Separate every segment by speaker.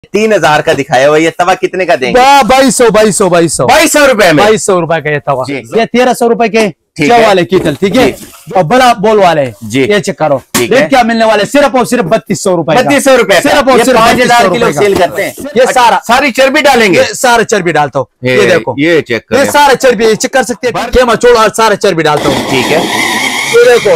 Speaker 1: 3000 का दिखाया हुआ, ये तवा कितने का देंगे?
Speaker 2: 2200
Speaker 1: रुपए में,
Speaker 2: 2200 रुपए का ये तवा। ये 1300 रुपए के
Speaker 1: है
Speaker 2: वाले कीटल, ठीक है, और बड़ा बोल वाले
Speaker 1: जी,
Speaker 2: ये चेक करो। रेट क्या मिलने वाले? सिर्फ और सिर्फ 3200 रुपए,
Speaker 1: 3200 रुपए,
Speaker 2: सिर्फ और सिर्फ
Speaker 1: 5000 किलो सेल करते हैं।
Speaker 2: ये
Speaker 1: सारी चर्बी डालेंगे,
Speaker 2: सारा चर्बी डालता हूँ। ये देखो,
Speaker 1: ये चेक करें,
Speaker 2: ये सारा चर्बी चेक कर सकते हैं, केमा चोड़ा सारा चर्बी डालता हूँ।
Speaker 1: ठीक है,
Speaker 2: ये देखो,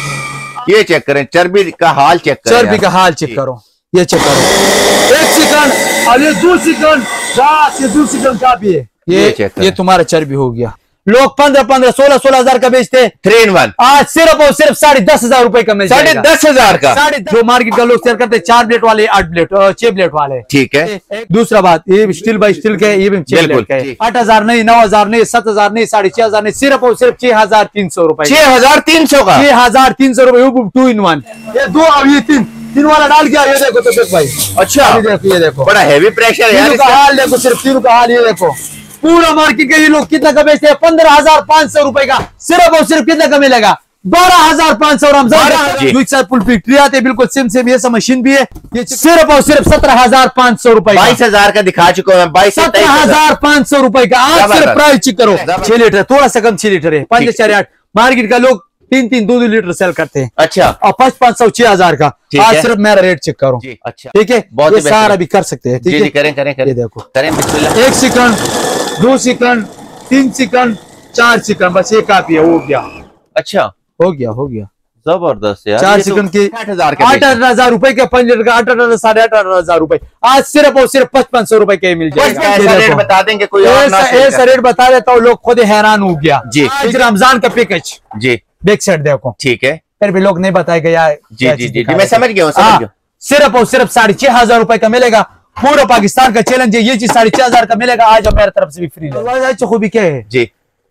Speaker 1: ये चेक करें, चर्बी का हाल चेक करें,
Speaker 2: चर्बी का हाल चेक करो, ये चेक करो। 1 सेकंड और ये 2 सेकंड, ये 2 सेकंड का भी है। ये तुम्हारा चर्बी हो गया। लोग 15-15, 16-16 हजार का बेचते हैं
Speaker 1: 3 in 1,
Speaker 2: आज सिर्फ और सिर्फ 10,500 रुपए का मिल जाएगा।
Speaker 1: 10,500 का।
Speaker 2: जो मार्केट का लोग शेयर करते हैं 4 प्लेट वाले, 8 प्लेट, 6 प्लेट वाले।
Speaker 1: ठीक है।
Speaker 2: दूसरा बात, ये स्टील बाई स्टील के, ये भी 6 प्लेट के, 8,000 नहीं, 9,000 नहीं, 7,000 नहीं, 6,500 नहीं, सिर्फ और सिर्फ 6,300 रुपए।
Speaker 1: 6,300 का,
Speaker 2: 6,300 रुपए 2 in 1। ये 2 और ये 3 वाला डाल के, ये देखो तो भाई।
Speaker 1: अच्छा,
Speaker 2: देखो, ये देखो
Speaker 1: बड़ा हैवी प्रेशर है
Speaker 2: का हाल देखो, सिर्फ 3 का हाल ये देखो। पूरा मार्केट के ये लोग कितना का बेचते हैं? 15,500 रुपए का, सिर्फ और सिर्फ कितना का मिलेगा? 12,500। रमजान फुलफिक्ट्री आते बिल्कुल सेम ये सब मशीन भी है, ये सिर्फ और सिर्फ 17,500 रुपए।
Speaker 1: 22,000 का दिखा चुका हूँ,
Speaker 2: 17,500 रुपए का। आज सिर्फ प्राइस चेक करो, 6 लीटर, थोड़ा सा कम 6 लीटर है, 5-4-8। मार्केट का लोग 3-2 लीटर सेल करते हैं। अच्छा, और 500 6,000 का। आज सिर्फ मेरा रेट चेक करो। अच्छा, ठीक है, ये सारा भी कर सकते हैं। ठीक है, करें। ये देखो, करें, 1 सेकंड, 2 सेकंड, 3 सेकंड, 4 सेकंड, बस ये काफी है, हो गया। अच्छा, हो गया जबरदस्त यार। 4 सेकंड की 8,000 रुपए के 5 लीटर का 8,000 साढ़े 8,000 रुपए। आज सिर्फ और सिर्फ 500 रुपए के मिल जाएगा।
Speaker 1: रेट बता देंगे, कोई
Speaker 2: ऐसा रेट बता देता हूँ, लोग खुद हैरान हो गया जी। रमजान का पैकेज जी, बैक साइड देखो, ठीक है, फिर भी लोग नहीं बताएगा यार। जी, मैं समझ गया हूँ। सिर्फ और सिर्फ 6,500 रुपए का मिलेगा। पूरा पाकिस्तान का चैलेंज है, ये चीज 6,500 का मिलेगा। आज मेरी तरफ से भी फ्री है। खूबी क्या है जी,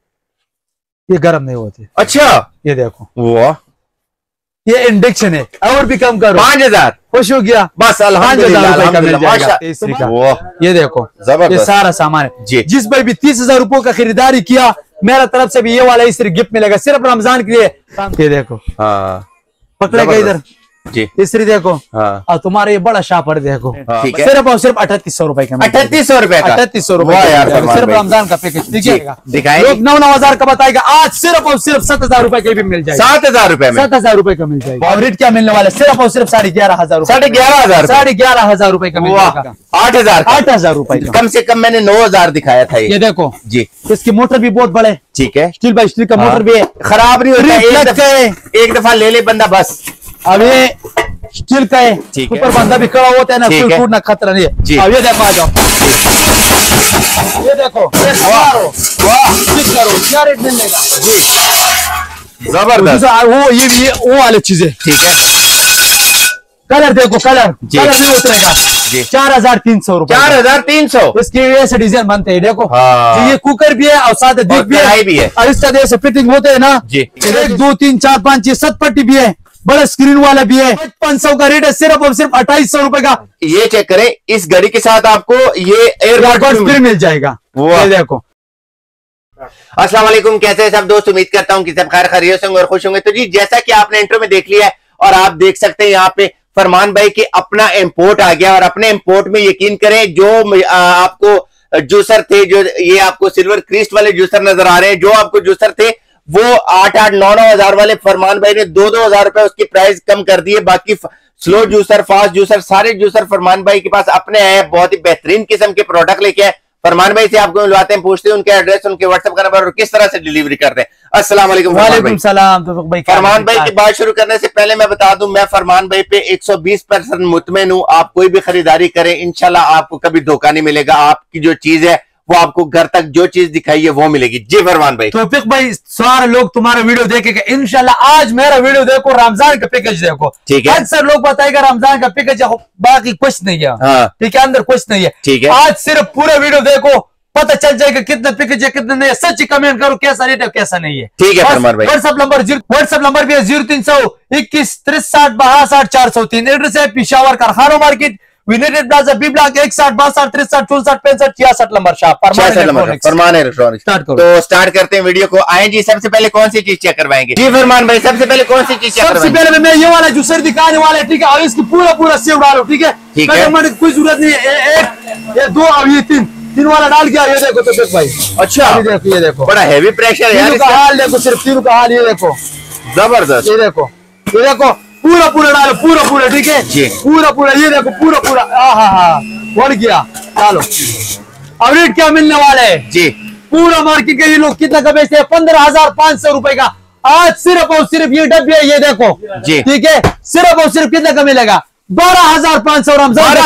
Speaker 2: ये गर्म नहीं होते। अच्छा, ये देखो, वाह, ये इंडक्शन है। और भी कम करो, 5,000, खुश हो गया बस, अल्हम्दुलिल्लाह। ये देखो, ये सारा सामान है। जिस भाई भी 30,000 रुपए का खरीदारी किया, मेरा तरफ से भी ये वाला सिर्फ गिफ्ट मिलेगा, सिर्फ रमजान के लिए। ये देखो, पकड़ेगा इधर जी, तीसरी देखो, और तुम्हारे ये बड़ा शापर देखो, सिर्फ और सिर्फ 3,800 रुपए का। 3,800 रुपए का, 3,800 रुपए सिर्फ रमजान का पैकेज। लोग 9,000 का बताएगा, आज सिर्फ और सिर्फ 7,000 रुपए के भी मिल जाएगा। 7,000 रुपए में, 7,000 रुपए का मिल जाएगा। और रेट क्या मिलने वाला है? सिर्फ और सिर्फ 11,500, 11,500 रुपए का मिल जाएगा। 8,000 रुपए,
Speaker 1: कम से कम मैंने 9,000 दिखाया था। ये देखो जी,
Speaker 2: इसकी मोटर भी बहुत बड़े, ठीक है, स्टील बाई स्टील का मोटर भी है, खराब नहीं होता। एक दफा ले ले बंदा बस। अब ये स्टील का है, ऊपर बंदा भी खड़ा होता है ना, कोई टूटना खतरा नहीं है। अब ये देखो, आ जाओ, ये देखो, क्या रेट मिलेगा जी, जबरदस्त। वो वाली चीजें, ठीक है। कलर देखो, कलर नहीं उतरेगा। 4,300 रुपए, 4,300 इसकी ऐसे डिजाइन बनते हैं। देखो, ये कुकर भी है और साथ दिख भी है, और इसका जैसे फिटिंग होते है ना, 1 2 3 4 5 6 7 पट्टी भी है, बड़ा स्क्रीन वाला भी है। 500 का रेट है, सिर्फ और सिर्फ 2,800 रुपए का। ये चेक करें, इस घड़ी के साथ आपको ये एयरबड्स फ्री मिल जाएगा। ये देखो। अस्सलाम वालेकुम, कैसे हैं सब दोस्त? उम्मीद करता हूँ कि सब खैर खैरियत होंगे और खुश होंगे। तो जी, जैसा कि आपने इंट्रो में देख लिया है, और आप देख सकते हैं यहाँ पे फरमान भाई के अपना इंपोर्ट आ गया। और अपने इंपोर्ट में यकीन करें, जो आपको जूसर थे, जो ये आपको सिल्वर क्रिस्ट वाले जूसर नजर आ रहे हैं, जो आपको जूसर थे वो 8,000 9,000 वाले फरमान भाई ने 2,000 रुपए उसकी प्राइस कम कर दिए। बाकी स्लो जूसर, फास्ट जूसर, सारे जूसर फरमान भाई के पास अपने आए, बहुत ही बेहतरीन किस्म के प्रोडक्ट लेके आए। फरमान भाई से आपको मिलवाते हैं, पूछते हैं उनके एड्रेस, उनके व्हाट्सएप का नंबर और किस तरह से डिलीवरी करते हैं। अस्सलाम वालेकुम। वालेकुम सलाम। तो भाई, फरमान भाई की बात शुरू करने से पहले मैं बता दूं, मैं फरमान भाई पे 120% मुतमिन हूं। आप कोई भी खरीदारी करें, इंशाल्लाह आपको कभी धोखा नहीं मिलेगा। आपकी जो चीज है वो आपको घर तक जो चीज दिखाई है वो मिलेगी। जी फरमान भाई। तो भाई, सारे लोग तुम्हारा वीडियो देखेंगे इंशाल्लाह। आज मेरा वीडियो देखो, रमजान का पैकेज देखो, ठीक है। अक्सर लोग बताएगा रमजान का पैकेज, बाकी कुछ नहीं है, ठीक है, अंदर कुछ नहीं है, ठीक है। आज सिर्फ पूरा वीडियो देखो, पता चल जाएगा कितना पैकेज है, कितना नहीं है। सच कमेंट करो, कैसा रेट है, कैसा नहीं है, ठीक है फरमान भाई। व्हाट्सएप नंबर भी है 0321 63 62 62 403। एड्रेस है पिशावर कारखाना market, united plaza B block 61 62 63 64 65 66 number shop
Speaker 1: Farman electronics.
Speaker 2: Start करो।
Speaker 1: तो स्टार्ट करते हैं वीडियो को। आए जी, सबसे पहले कौन सी चीज चेक करवाएंगे जी फरमान भाई? सबसे पहले कौन सी चीज चेक
Speaker 2: सबसे
Speaker 1: करवाएंगे?
Speaker 2: पहले मैं ये वाला जूसर दिखाने वाला है, ठीक है, और इसकी पूरा सेव डालो, ठीक है,
Speaker 1: ठीक है।
Speaker 2: कोई जरूरत नहीं है, एक ये दो और ये तीन वाला डाल गया। ये देखो तो भाई,
Speaker 1: अच्छा
Speaker 2: ये देखो
Speaker 1: बड़ा हैवी प्रेशर है यार
Speaker 2: तीनों का हाल देखो, सिर्फ तीनों का हाल ये देखो,
Speaker 1: जबरदस्त।
Speaker 2: ये देखो पूरा डालो, पूरा ठीक है
Speaker 1: जी,
Speaker 2: पूरा ये देखो पूरा हाँ बढ़ गया। डालो। अब रेट क्या मिलने वाला है
Speaker 1: जी?
Speaker 2: पूरा मार्केट के ये लोग कितना का बेचते हैं? 15,500 रुपए का। आज सिर्फ और सिर्फ ये डब्बे ये देखो
Speaker 1: जी,
Speaker 2: ठीक है, सिर्फ और सिर्फ कितना का मिलेगा? 12,500।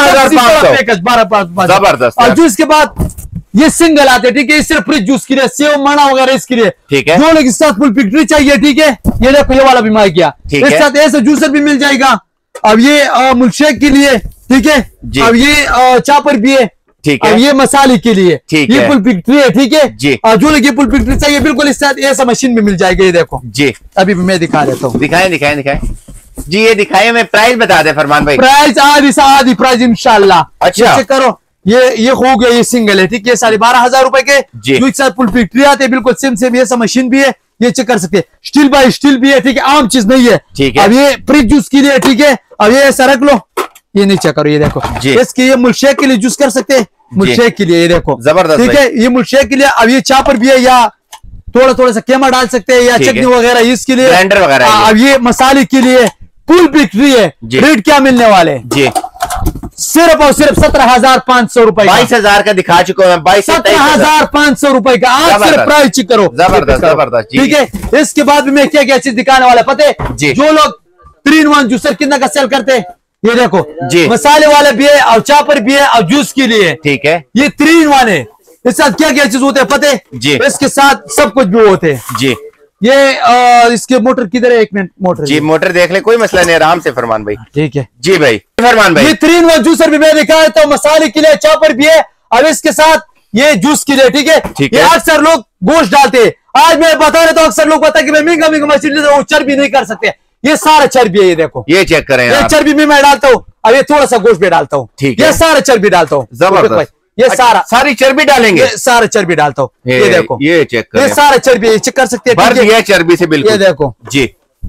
Speaker 2: 12,500
Speaker 1: जबरदस्त।
Speaker 2: और जूस के बाद ये सिंगल आते, ठीक है, ये सिर्फ फ्रिज जूस के लिए, सेव मना वगैरह इसके लिए,
Speaker 1: ठीक है।
Speaker 2: जो लोग इस साथ फुल पिक्चर चाहिए, ठीक है, ये देखो ये वाला भी मार किया, इस साथ ऐसे जूसर भी मिल जाएगा। अब ये मिल्कशेक के लिए, ठीक है, अब ये चापर भी है,
Speaker 1: ठीक है,
Speaker 2: अब ये मसाले के लिए,
Speaker 1: ठीक
Speaker 2: ये
Speaker 1: है,
Speaker 2: फुल पिक्चर है, ठीक है
Speaker 1: जी।
Speaker 2: और जो लोग ये फुल पिक्चर चाहिए बिल्कुल इस साथ ऐसा मशीन भी मिल जाएगा। ये देखो
Speaker 1: जी,
Speaker 2: अभी मैं दिखा देता हूँ,
Speaker 1: दिखाएं जी, ये दिखाएं। मैं प्राइस बता दे फरमान भाई।
Speaker 2: प्राइस आधी प्राइस इंशाल्लाह।
Speaker 1: अच्छा
Speaker 2: चेक करो, ये हो गया, ये सिंगल है, ठीक है, 12,500 रुपए के जो एक साथ फुल पिक्चर आते हैं, बिल्कुल सेम ये सब मशीन भी है, ये चेक कर सकते हैं। स्टील बाय स्टील भी है, ठीक है, आम चीज नहीं है,
Speaker 1: ठीक है।
Speaker 2: अब ये फ्रिज जूस के लिए, ठीक है, अब ये ऐसा रख लो, ये नहीं चेक करो, ये देखो इसके ये मिल्कशेक के लिए जूस कर सकते हैं, मिल्कशेक के लिए, ये देखो
Speaker 1: जबरदस्त,
Speaker 2: ठीक है, ये मिल्कशेक के लिए। अब ये चापर भी है, या थोड़ा सा केमा डाल सकते हैं, या चटनी वगैरह इसके लिए,
Speaker 1: ब्लेंडर वगैरह।
Speaker 2: अब ये मसाले के लिए फुल बिक्री है। रेट क्या मिलने वाले
Speaker 1: जी?
Speaker 2: सिर्फ और सिर्फ 17,500 रुपए,
Speaker 1: 22,000 का दिखा चुका हूँ मैं,
Speaker 2: 17,500 रुपए का। आज सिर्फ प्राइस चेक करो,
Speaker 1: जबरदस्त,
Speaker 2: ठीक है। इसके बाद भी मैं क्या चीज दिखाने वाला पता है? जो लोग 3-in-1 जूसर कितना का सेल करते हैं, ये देखो जी, मसाले वाले भी है और चापर भी है और जूस के लिए, ठीक है, ये 3-in-1 है। इसके साथ क्या चीज होते हैं पता है जी? इसके साथ सब कुछ भी होते हैं जी। ये इसके मोटर किधर है? 1 मिनट, मोटर
Speaker 1: जी, मोटर देख ले, कोई मसला नहीं, आराम से फरमान भाई।
Speaker 2: ठीक है जी
Speaker 1: भाई, फरमान भाई।
Speaker 2: ये 3-in-1 जूसर भी मैं दिखाया तो मसाले के लिए, चापर भी है और इसके साथ ये जूस के लिए, ठीक है। ये अक्सर लोग गोश्त डालते हैं, आज मैं बता रहा तो अक्सर लोग पता है कि मैं महंगा मशीन वो चर्बी नहीं कर सकते, ये सारा चर्बी है, ये देखो, ये चेक करें, ये चर्बी में मैं डालता हूँ, अब ये थोड़ा सा गोश्त भी डालता हूँ, ठीक है, ये सारा चर्बी डालता हूँ, जबरदस्त, ये सारी चर्बी डालेंगे, ये सारा चर्बी डालता हूँ, ये देखो, ये चेक करें, ये सारा चर्बी चेक कर सकते हैं, ये चर्बी से बिल्कुल, ये देखो जी,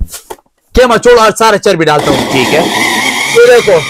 Speaker 2: केमा छोड़ो, सारा चर्बी डालता हूँ, ठीक है, ये देखो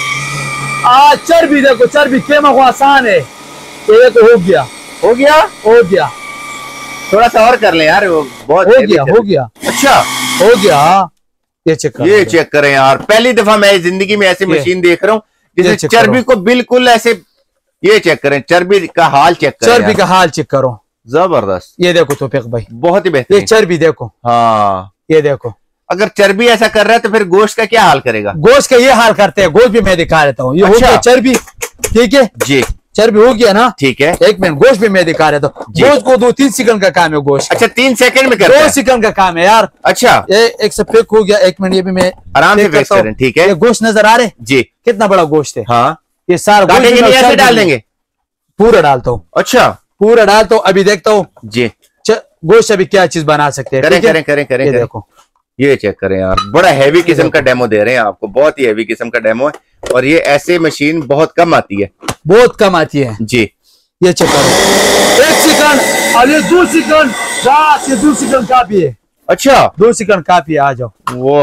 Speaker 2: चर्बी, देखो चर्बी केमा को आसान है, ये देखो हो गया, थोड़ा सा और कर ले यार, वो बहुत हो गया, अच्छा हो गया, ये चेक करें यार, पहली दफा मैं जिंदगी में ऐसी मशीन देख रहा हूँ जिसमें चर्बी को बिल्कुल ऐसे, ये चेक करें, चर्बी का हाल चेक करें, चर्बी का हाल चेक करो, जबरदस्त, ये देखो तौफीक भाई, बहुत ही बेहतरीन, ये चर्बी देखो, हाँ ये देखो, अगर चर्बी ऐसा कर रहा है तो फिर गोश्त का क्या हाल करेगा? गोश्त का ये हाल करते हैं, गोश्त भी मैं दिखा देता हूँ, ये हो गया चर्बी, ठीक है जी, चर्बी हो गया ना, ठीक है, 1 मिनट, गोश्त भी मैं दिखा रहा था, गोश्त को 2-3 सेकंड का काम है गोश्त, अच्छा 3 सेकंड में 2 सेकंड का काम है यार, अच्छा ये एक से फेक हो गया, 1 मिनट, ये भी मैं आराम से फेक करें, ठीक है, ये गोश्त नजर आ रहे जी, कितना बड़ा गोश्त है, हाँ ये सारा ऐसे डाल देंगे, पूरा डालता हूँ, अच्छा पूरा डालता हूँ, अभी देखता हूँ जी गोश्त अभी क्या चीज बना सकते हैं, करें, देखो ये चेक करें यार, बड़ा हैवी किस्म का डेमो दे रहे हैं आपको, बहुत ही हैवी किस्म का डेमो है, और ये ऐसे मशीन बहुत कम आती है, बहुत कम आती है जी, ये चेक करो, 1 सेकंड और ये 2 सेकंड, बस ये 2 सेकंड काफी है, अच्छा 2 सेकंड काफी है, आ जाओ, वो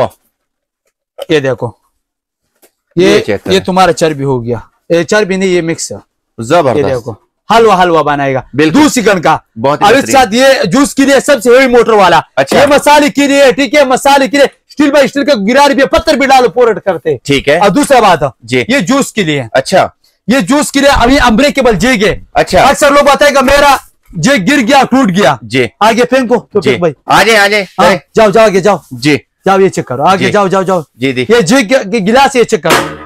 Speaker 2: ये देखो, ये तुम्हारा चर्बी हो गया, ये चर्बी नहीं, ये मिक्स है, जबरदस्त, देखो हलवा बनाएगा 2 सेकंड का, अब इस साथ ये जूस के लिए सबसे हेवी मोटर वाला, अच्छा ये मसाले के लिए, ठीक है, मसाले के लिए स्टील बाय स्टील का गिरार भी, पत्थर भी डालो, पोरट करते, ठीक है। और दूसरा बात है ये जूस के लिए, अच्छा ये जूस के लिए अभी अनब्रेकेबल जेग है, अच्छा अक्सर लोग बताएगा मेरा जेग गिर गया, टूट गया जी, आगे फेंको तो भाई, आजे जाओ आगे जाओ जी, जाओ ये चेक करो, आगे जाओ जी, ये जेग गिलास, ये चेक करो,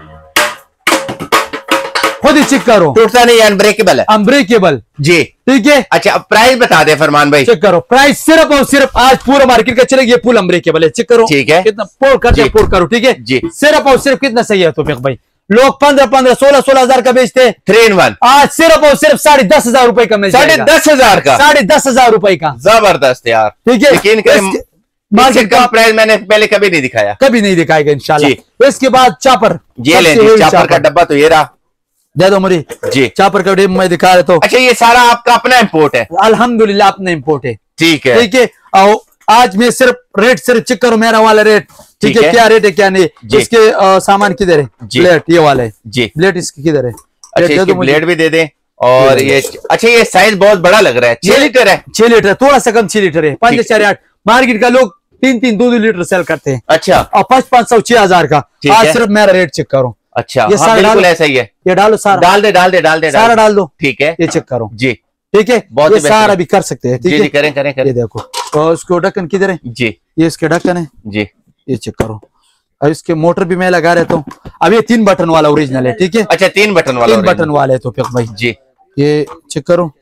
Speaker 2: खुद ही चेक करो, टूटता नहीं, अनब्रेकेबल है, अनब्रेकेबल जी, ठीक है। अच्छा अब प्राइस बता दे फरमान भाई, चेक करो, प्राइस सिर्फ और सिर्फ आज पूरा मार्केट का चलेगा, ये फुल अनब्रेकेबल है, चेक करो, ठीक है, कितना पोर करो, ठीक है जी, सिर्फ और सिर्फ कितना सही है तौफीक भाई, लोग 15-15, 16-16 हजार का बेचते हैं, 3-in-1 आज सिर्फ और सिर्फ 10,500 रुपए का मिल जाएगा, 10,500 का, 10,500 रुपए का, जबरदस्त यार, ठीक है, यकीन करें मार्केट का प्राइस मैंने पहले कभी नहीं दिखाया, कभी नहीं दिखाएगा इंशाल्लाह। इसके बाद चापर, ये ले चापर का डब्बा तो ये रहा, दे दो मुझे
Speaker 1: जी।
Speaker 2: चापर का मैं दिखा रहा हूँ।
Speaker 1: अच्छा ये सारा आपका अपना इम्पोर्ट है?
Speaker 2: अल्हम्दुलिल्लाह अपना इम्पोर्ट है।
Speaker 1: ठीक है,
Speaker 2: ठीक है। और आज मैं सिर्फ रेट चेक करो मेरा वाला रेट, ठीक है, क्या रेट है क्या नहीं। इसके सामान किधर है? प्लेट ये वाला है जी, प्लेट इसकी किधर है?
Speaker 1: अच्छा इसकी प्लेट भी दे दें। और ये अच्छा ये साइज बहुत बड़ा लग रहा है, 6 लीटर है? 6
Speaker 2: लीटर, थोड़ा सा कम 6 लीटर है। 5-4-8 मार्केट का लोग 3-3 2-2 लीटर सेल करते हैं।
Speaker 1: अच्छा, और
Speaker 2: 500-6,000 का। आज सिर्फ मेरा रेट चेक करो।
Speaker 1: अच्छा ये सारा बिल्कुल ऐसा ही है।
Speaker 2: ये डालो सारा,
Speaker 1: डाल दे
Speaker 2: सारा डाल दो।
Speaker 1: ठीक है,
Speaker 2: ये चेक करो
Speaker 1: जी।
Speaker 2: ठीक है, बहुत ये सारा भी कर सकते हैं। ठीक है,
Speaker 1: करें।
Speaker 2: ये देखो, और उसको ढक्कन किधर है जी? ये इसके ढक्कन है जी, ये चेक करो। और इसके मोटर भी मैं लगा रहता हूँ। अब ये 3 बटन वाला ओरिजिनल है। ठीक है, अच्छा 3 बटन वाला है। तो फिर भाई जी ये चेक करो,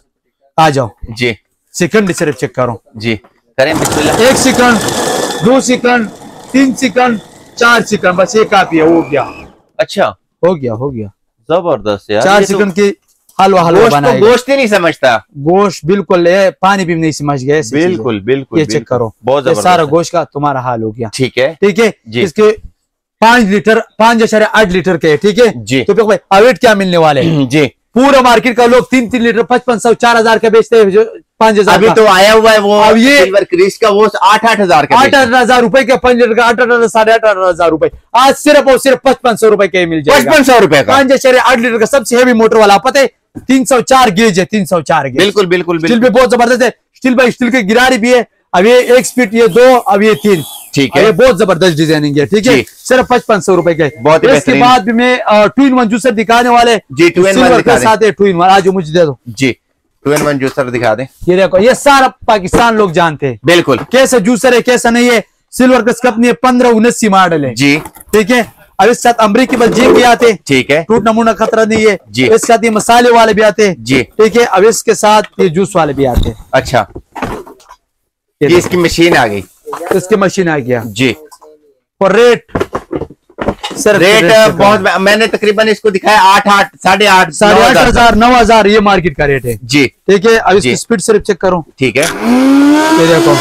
Speaker 2: आ जाओ जी। सेकंड सिर्फ चेक करो जी, करें बिस्मिल्लाह। 1 सेकंड, 2 सेकंड, 3 सेकंड, 4 सेकंड, बस ये काफी है। हो गया। अच्छा हो गया जबरदस्त यार। 4 सेकंड की हलवा बनाएगा। गोश्त ही नहीं समझता, गोश्त बिल्कुल पानी भी नहीं समझ गए। बिल्कुल ये चेक करो, बहुत सारा गोश्त का तुम्हारा हाल हो गया। ठीक है इसके 5 लीटर 5.8 लीटर के। ठीक है जी। तो भाई अवेट क्या मिलने वाले जी? पूरा मार्केट का लोग 3-3 लीटर 500 4,000 का बेचते हैं। 5,000 अभी तो आया हुआ है वो। अब ये सिल्वर क्रिस का वो 8,000 का, 8,000 रुपए का 5 लीटर का 8,000 8,500 रुपए। आज सिर्फ और सिर्फ 5,500 रुपए के मिल जाएगा। 5,500 रुपए का 5.8 लीटर का सबसे हेवी मोटर वाला। पता है 304 गेज है, 304 गेज। बिल्कुल स्टील भी बहुत जबरदस्त है। स्टील बाई स्टील की गिरारी भी है। अब ये 1 फीट, ये 2, अब ये 3। ठीक है, ये बहुत जबरदस्त डिजाइनिंग है। ठीक है, सिर्फ 5,500 रुपए के। बहुत इसके बाद भी मैं 2-in-1 जूसर दिखाने वाले जी। 2-in-1 के साथ है 2-in-1। आज मुझे दे दो जी, 2-in-1 जूसर दिखा दें। ये देखो, ये सारा पाकिस्तान लोग जानते हैं बिल्कुल कैसा जूसर है कैसा नहीं है। सिल्वर कस कंपनी है, 15-19 मॉडल है जी। ठीक है, अब इस साथ अमरीकी बल्जियम भी आते हैं। ठीक है, टूट नमूना खतरा नहीं है जी। इसके साथ ये मसाले वाले भी आते हैं जी। ठीक है, अब इसके साथ ये जूस वाले भी आते हैं। अच्छा, ये इसकी मशीन आ गई, इसकी मशीन आ गया जी। और रेट बहुत, मैंने तकरीबन इसको दिखाया 8,800 8,500 9,000 ये मार्केट का रेट है जी। ठीक है, अब इसकी स्पीड सिर्फ चेक करो। ठीक है, ये देखो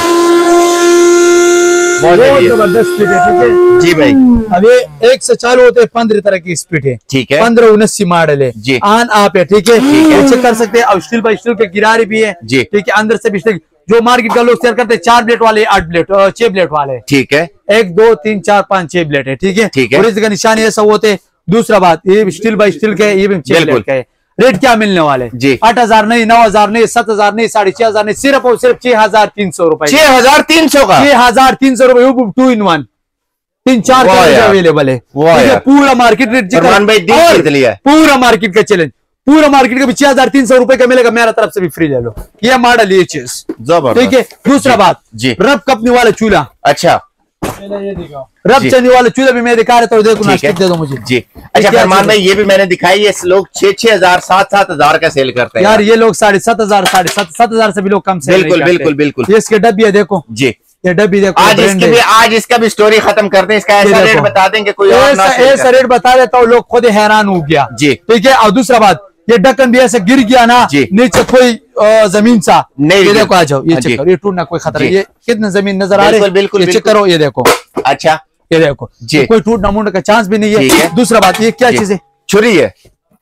Speaker 2: बहुत जबरदस्त स्पीड है। ठीक है जी भाई। अब ये 1 से चालू होते हैं 15 तरह की स्पीड है। ठीक है, 15-19 मॉडल है जी। ऑन आप है। ठीक है, चेक कर सकते हैं। अब स्टील बाई स्टील के गिरारी भी है जी। ठीक है, अंदर से भी स्टील जो मार्केट का लोग सेल करते हैं 4 प्लेट वाले, 8 प्लेट 6 प्लेट वाले। ठीक है, 1 2 3 4 5 6 प्लेट है। ठीक है, और इसका निशान ये सब होते हैं। दूसरा बात, ये स्टील बाई स्टील के, ये भी 6 प्लेट का है। रेट क्या मिलने वाले जी? 8,000 नहीं, 9,000 नहीं, 7,000 नहीं, 6,500 नहीं, सिर्फ और सिर्फ 6,300 रुपए। 6,300 का 6,300 रुपए 2-in-1 3-4 अवेलेबल है। पूरा मार्केट रेट पूरा मार्केट का चैलेंज, पूरा मार्केट का भी 6,300 रुपए का मिलेगा। मेरा तरफ से भी फ्री ले लो ये मॉडल, ये चीज जबरदस्त। ठीक है, दूसरा बात जी, रब कंपनी वाला चूल्हा। अच्छा, रब चलने वाला चूल्हा भी मैं दिखा रहा था। देखो नाश्ते दे दो मुझे जी। अच्छा फरमान भाई, ये भी मैंने दिखाई है। लोग 6,000 7,000 का सेल करते हैं यार। ये लोग 7,500 7,500 से भी लोग कम सेल। बिल्कुल ये इसके डब्बी है, देखो जी। ये डब्बी देखो, आज इसका भी स्टोरी खत्म करते हैं। इसका ऐसा रेट बता देंगे, कोई ऐसा रेट बता देता हूँ, लोग खुद हैरान हो गया जी। ठीक है, और दूसरा बात, ये ढक्कन भी ऐसे गिर गया ना नीचे, कोई जमीन सा नहीं। ये देखो, आ जाओ, ये चेक करो, ये टूटना कोई खतरा। ये कितने जमीन नजर आ रही है, बिल्कुल चेक करो। ये देखो, अच्छा ये देखो जी, कोई टूटना मूटने का चांस भी नहीं है। दूसरा बात, ये क्या चीज है? छुरी है।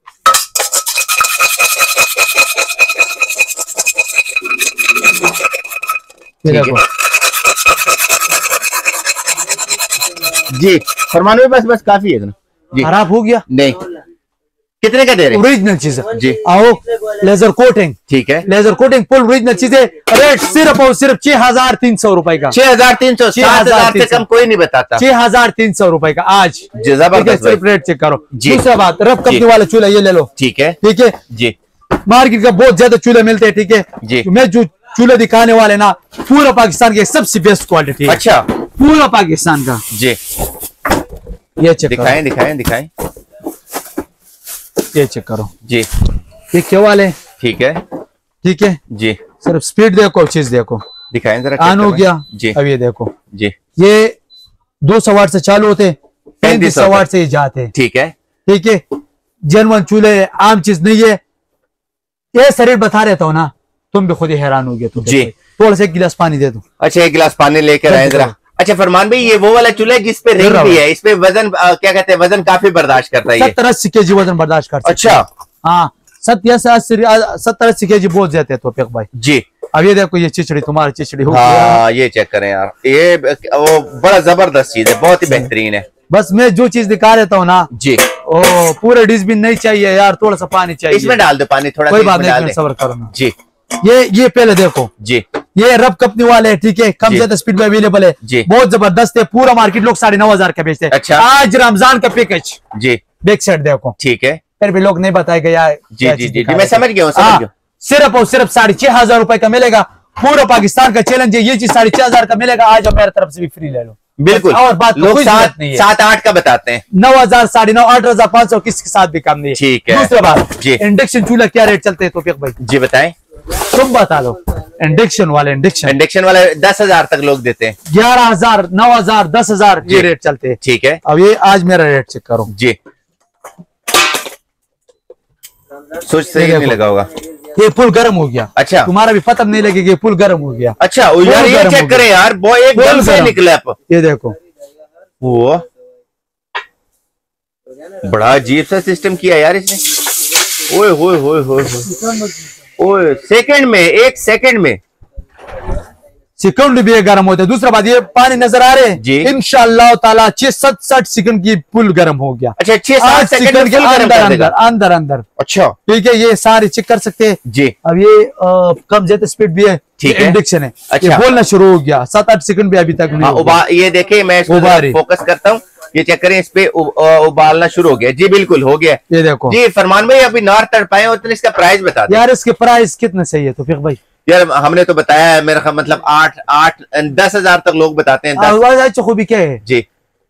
Speaker 2: ये देखो जी, फरमान में बस काफी है जी। खराब हो गया नहीं, कितने का दे रहे हैं? ओरिजिनल चीज है जी। आओ, लेजर कोटिंग। ठीक है, लेजर कोटिंग फुल ओरिजिनल चीज है। रेट सिर्फ और सिर्फ 6,300 रुपए का। 6,300, 7,000 से कम कोई नहीं बताता। 6,300 रुपए का आज जबरदस्त। सिर्फ रेट चेक करो। दूसरा बात, रब कंपनी वाला चूल्हा ये ले लो। ठीक है जी। मार्केट का बहुत ज्यादा चूल्हे मिलते हैं। ठीक है जी, मैं जो चूल्हे दिखाने वाले ना, पूरा पाकिस्तान के सबसे बेस्ट क्वालिटी। अच्छा, पूरा पाकिस्तान का जी। ये चेक दिखाएं ये चेक करो जी। ये क्या वाले? ठीक है जी। सिर्फ स्पीड देखो, चीज देखो, दिखाएं जरा। ऑन हो गया जी। अब ये देखो जी, ये 200 वाट से चालू होते, 3500 वाट से जाते हैं। ठीक है जेन्युइन चूल्हे, आम चीज नहीं है। ये रेट बता रहता हूँ ना, तुम भी खुद ही हैरान हो गए। तुम जी, थोड़ा सा 1 गिलास पानी दे दो। अच्छा, 1 गिलास पानी लेकर आए जरा।
Speaker 1: अच्छा फरमान भाई, ये वो वाला चूल्हा है जिसपे रिंग भी है, इस पे वजन क्या कहते हैं, वजन काफी बर्दाश्त करता है,
Speaker 2: 70-80 केजी वजन बर्दाश्त करता है।
Speaker 1: अच्छा
Speaker 2: हाँ, 70-80 केजी बोझ जाते हैं तौफीक भाई
Speaker 1: जी।
Speaker 2: अब ये देखो, ये चिचड़ी तुम्हारी चिचड़ी हो
Speaker 1: हाँ, ये चेक करें यार, ये वो बड़ा जबरदस्त चीज है, बहुत ही बेहतरीन है।
Speaker 2: बस मैं जो चीज दिखा देता हूँ ना
Speaker 1: जी,
Speaker 2: ओ पूरे डिश भी नहीं चाहिए यार, थोड़ा सा पानी चाहिए,
Speaker 1: इसमें डाल दो पानी थोड़ा,
Speaker 2: कोई बात नहीं, सबर करो ना
Speaker 1: जी।
Speaker 2: ये पहले देखो
Speaker 1: जी,
Speaker 2: ये रब कंपनी वाले है, ठीक है, कम ज्यादा स्पीड में अवेलेबल है
Speaker 1: जी,
Speaker 2: बहुत जबरदस्त है, पूरा मार्केट लोग 9,500 का बेचते हैं।
Speaker 1: अच्छा,
Speaker 2: आज रमजान का पैकेज
Speaker 1: जी,
Speaker 2: बैक साइड देखो,
Speaker 1: ठीक है,
Speaker 2: फिर भी लोग नहीं बताएगा यार।
Speaker 1: जी जी जी, मैं समझ गया हूँ, समझ गया।
Speaker 2: सिर्फ और सिर्फ 6,500 रुपए का मिलेगा, पूरा पाकिस्तान का चैलेंज है, ये चीज 6,500 का मिलेगा, आज मेरी तरफ से भी फ्री ले लो,
Speaker 1: बिल्कुल।
Speaker 2: और बात
Speaker 1: लोग
Speaker 2: कोई बात नहीं है,
Speaker 1: 7-8 का बताते हैं,
Speaker 2: 9,000, 9,500, 8,500 किसी के साथ भी कम नहीं है,
Speaker 1: ठीक है।
Speaker 2: दूसरी बात
Speaker 1: जी,
Speaker 2: इंडक्शन चूल्हा क्या रेट चलते हैं तौफीक भाई?
Speaker 1: जी बताएं,
Speaker 2: तुम बता दो। इंडक्शन वाले
Speaker 1: 10,000 तक लोग देते हैं,
Speaker 2: 11,000, 9,000, 10,000 ये रेट चलते हैं,
Speaker 1: ठीक है।
Speaker 2: अब ये आज मेरा रेट चेक करो
Speaker 1: जी, सोच सही नहीं लगा होगा,
Speaker 2: ये फुल गर्म हो गया।
Speaker 1: अच्छा,
Speaker 2: तुम्हारा भी पता नहीं लगेगा, ये फुल गर्म हो गया।
Speaker 1: अच्छा यार, ये चेक करें यार, वो एकदम से निकला,
Speaker 2: ये देखो,
Speaker 1: वो बड़ा अजीब सा सिस्टम किया यार इसने, ओए होए होए होए ओए, सेकंड में, 1 सेकंड में
Speaker 2: सेकंड भी गर्म होता है। दूसरा बात, ये पानी नजर आ रहे
Speaker 1: जी,
Speaker 2: हैं, इंशाअल्लाह ताला 6-7 सेकंड की फुल गर्म हो गया।
Speaker 1: अच्छा, 6-7 सेकंड के
Speaker 2: अंदर अंदर।
Speaker 1: अच्छा,
Speaker 2: ठीक है, ये सारे चेक कर सकते हैं
Speaker 1: जी।
Speaker 2: अब ये कम ज्यादा स्पीड भी है,
Speaker 1: ठीक है,
Speaker 2: इंडक्शन है।
Speaker 1: अच्छा,
Speaker 2: ये बोलना शुरू हो गया, 7-8 सेकंड भी अभी तक नहीं हो गया।
Speaker 1: ये देखिए, मैं फोकस करता हूँ, ये चेक करें, इस पे उबालना शुरू हो गया जी, बिल्कुल हो गया। ये देखो जी, फरमान भाई अभी नार तड़पाए हो तो इसका प्राइस बता दो
Speaker 2: यार, इसके प्राइस कितने सही है तौफीक भाई?
Speaker 1: यार हमने तो बताया है, मेरा मतलब 8-10,000 तक लोग बताते हैं।
Speaker 2: 10 खूबी क्या है
Speaker 1: जी,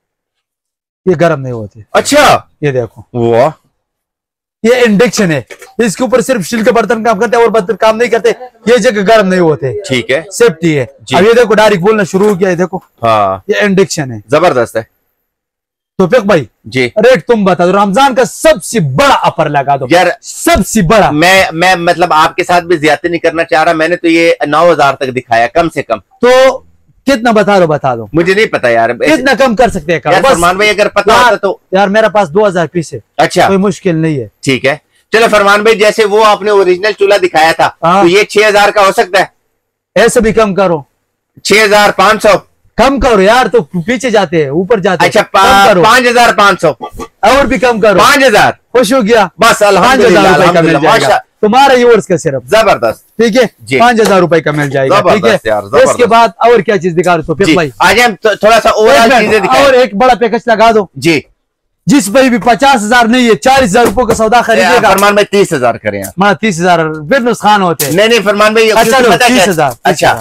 Speaker 2: ये गर्म नहीं होते।
Speaker 1: अच्छा,
Speaker 2: ये देखो,
Speaker 1: वाह,
Speaker 2: ये इंडक्शन है, इसके ऊपर सिर्फ स्टील के बर्तन काम करते हैं और बर्तन काम नहीं करते, ये जगह गर्म नहीं होते, ठीक है, सेफ्टी है। अब ये देखो डायरेक्ट बोलना शुरू हो गया, ये देखो, हाँ, ये इंडक्शन है,
Speaker 1: जबरदस्त है।
Speaker 2: तौफीक भाई
Speaker 1: जी,
Speaker 2: रेट तुम बता दो, रमजान का सबसे बड़ा ऑफर लगा दो
Speaker 1: यार,
Speaker 2: सबसे बड़ा।
Speaker 1: मैं मतलब आपके साथ भी ज्यादा नहीं करना चाह रहा, मैंने तो ये 9,000 तक दिखाया कम से कम,
Speaker 2: तो कितना बता दो,
Speaker 1: मुझे नहीं पता यार,
Speaker 2: कितना कम कर सकते हैं?
Speaker 1: यार फरमान भाई अगर पता होता तो।
Speaker 2: यार मेरे पास 2,000 पीस है,
Speaker 1: अच्छा,
Speaker 2: कोई मुश्किल नहीं है,
Speaker 1: ठीक है। चलो फरमान भाई, जैसे वो आपने ओरिजिनल चूल्हा दिखाया था, तो ये 6,000 का हो सकता है?
Speaker 2: ऐसे भी कम करो,
Speaker 1: 6,500
Speaker 2: कम करो यार, तो पीछे जाते हैं, ऊपर जाते हैं।
Speaker 1: अच्छा, 5,500
Speaker 2: और भी कम करो,
Speaker 1: 5,000,
Speaker 2: खुश हो गया,
Speaker 1: बस अल्हम्दुलिल्लाह,
Speaker 2: तुम्हारा व्यूअर्स का सिर्फ,
Speaker 1: जबरदस्त,
Speaker 2: ठीक है, 5,000 रुपए का मिल जाएगा, ठीक है। इसके बाद और क्या चीज दिखा रहे हो भाई?
Speaker 1: आज हम थोड़ा सा ओवरऑल चीजें दिखाएं, और
Speaker 2: एक बड़ा पैकेज लगा दो जी, जिस भाई भी 50,000 नहीं है, 40,000 रुपए का सौदा खरीदेगा,
Speaker 1: फरमान भाई 30,000 करें,
Speaker 2: 30,000 फिर नुकसान होते हैं।
Speaker 1: नहीं फरमान भाई,
Speaker 2: अच्छा 30,000,
Speaker 1: अच्छा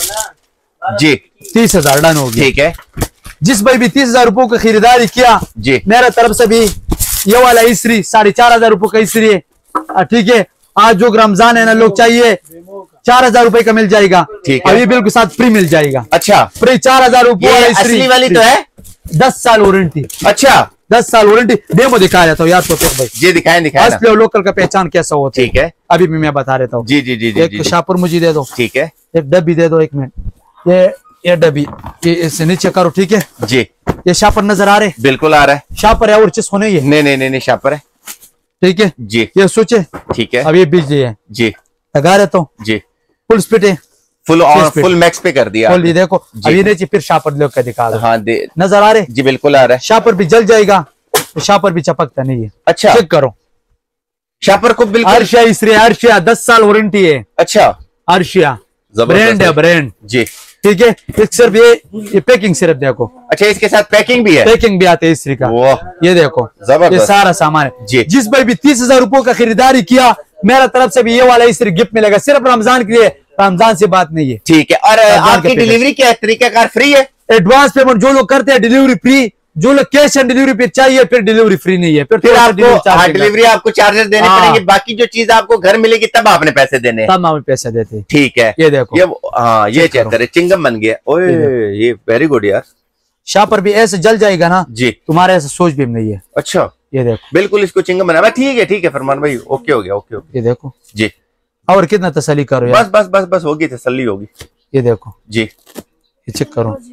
Speaker 1: जी,
Speaker 2: 30,000 डन हो गया,
Speaker 1: ठीक है।
Speaker 2: जिस भाई भी 30,000 रुपए की खरीदारी किया जी, मेरा तरफ से भी ये वाला इस्त्री 4,500 रुपए का इस्त्री है, ठीक है। आज जो रमजान है ना, लोग चाहिए 4,000 रुपए का मिल जाएगा, ठीक है, अभी बिल के साथ फ्री मिल जाएगा। अच्छा, फ्री 4,000 रुपए
Speaker 1: असली वाली तो है,
Speaker 2: 10 साल वारंटी। अच्छा, 10 साल वारंटी, डेमो दिखाया जाता हूँ यार तो भाई
Speaker 1: जी, दिखाएं
Speaker 2: असली और लोकल का पहचान कैसा होता है, ठीक है, अभी भी मैं बता देता हूँ।
Speaker 1: जी जी जी,
Speaker 2: एक शापर मुझे दे दो, ठीक है, एक डब्बी दे दो, 1 मिनट, ये डब्बी, ये इससे नीचे करो, ठीक है जी। ये शापर नजर आ रहे? बिल्कुल आ रहा है, शापर है और चीज होने ही, नहीं शापर है, ठीक है जी। ये सोचे, ठीक है, अब ये बिजली है जी, लगा रहता हूँ जी, फुल स्पीड है, फुल मैक्स पे कर दिया, ये देखो, अब ये नीचे फिर शापर लोग का दिखा दो, हाँ नजर आ रहे जी, बिल्कुल आ रहा है। शापर भी जल जाएगा, तो शापर भी चपकता नहीं है। अच्छा, चेक करो शापर को, बिल्कुल अर्शिया इस्त्री, अर्शिया 10 साल वारंटी है। अच्छा, अर्शिया ब्रांड है, ब्रांड जी, ठीक है। सिर्फ ये पैकिंग सिर्फ देखो, अच्छा इसके साथ पैकिंग भी है, पैकिंग भी आते है इस्त्री का, ये देखो जबरदस्त, ये सारा सामान है जी। जिस भाई भी 30,000 रुपए का खरीदारी किया, मेरा तरफ से भी ये वाला इस्त्री गिफ्ट मिलेगा, सिर्फ रमजान के लिए, रमजान से बात नहीं है, ठीक है। और आपकी डिलीवरी क्या तरीकाकार फ्री है? एडवांस पेमेंट जो लोग करते हैं डिलीवरी फ्री, जो लोग कैश ऑन डिलीवरी पे चाहिए फिर डिलीवरी फ्री नहीं है, फिर आपको डिलीवरी आपको चार्जेस देने पड़ेंगे, बाकी जो चीज आपको घर मिलेगी तब आपने पैसे देने, तब आप पैसे देते, ठीक है। ये देखो, ये हाँ, ये चेक करे, चिंगम बन गया, ओए ये वेरी गुड यार। शापर भी ऐसे जल जाएगा ना जी, तुम्हारे ऐसे सोच भी नहीं है। अच्छा, ये देखो, बिल्कुल इसको चिंगम बना, ठीक है फरमान भाई, ओके हो गया, ओके ये देखो जी। और कितना तसल्ली करो यार, बस होगी, तसल्ली होगी। ये देखो जी, ये चेक करो,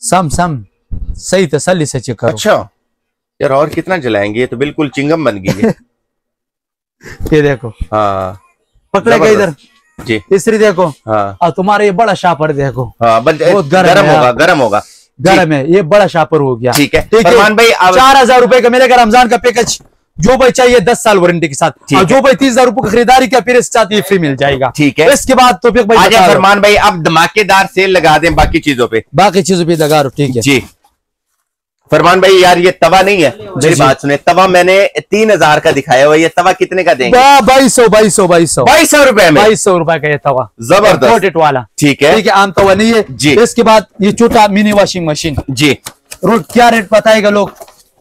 Speaker 2: सम सही तसल्ली से चेक करो।
Speaker 1: अच्छा यार, और कितना जलाएंगे, ये तो बिल्कुल चिंगम बन गई है।
Speaker 2: ये देखो,
Speaker 1: हाँ
Speaker 2: पकड़ेगा इधर
Speaker 1: जी,
Speaker 2: तीसरी देखो।
Speaker 1: हाँ,
Speaker 2: और तुम्हारा ये बड़ा शापर देखो,
Speaker 1: हाँ, बहुत गर्म होगा, गर्म
Speaker 2: है, ये बड़ा शापर हो गया।
Speaker 1: ठीक है फरमान भाई,
Speaker 2: 4000 रुपए का मिलेगा रमजान का पैकेज, जो भाई चाहिए 10 साल वारंटी के साथ, और जो भाई 30,000 रुपए की खरीदारी किया फिर इसके साथ ये फ्री मिल जाएगा।
Speaker 1: ठीक है,
Speaker 2: इसके बाद तो फिर भाई
Speaker 1: फरमान भाई अब धमाकेदार सेल लगा दें बाकी चीजों पे लगा रो। ठीक है जी फरमान भाई, यार ये तवा नहीं है, मेरी बात सुने, तवा मैंने 3000 का दिखाया हुआ, ये तवा कितने का देंगे?
Speaker 2: 2200
Speaker 1: रुपए में,
Speaker 2: 2200 रुपए का ये तवा,
Speaker 1: जबरदस्त
Speaker 2: वाला।
Speaker 1: ठीक है,
Speaker 2: आम तवा नहीं है जी। इसके बाद ये छोटा मिनी वॉशिंग मशीन
Speaker 1: जी,
Speaker 2: रोड क्या रेट बताएगा लोग,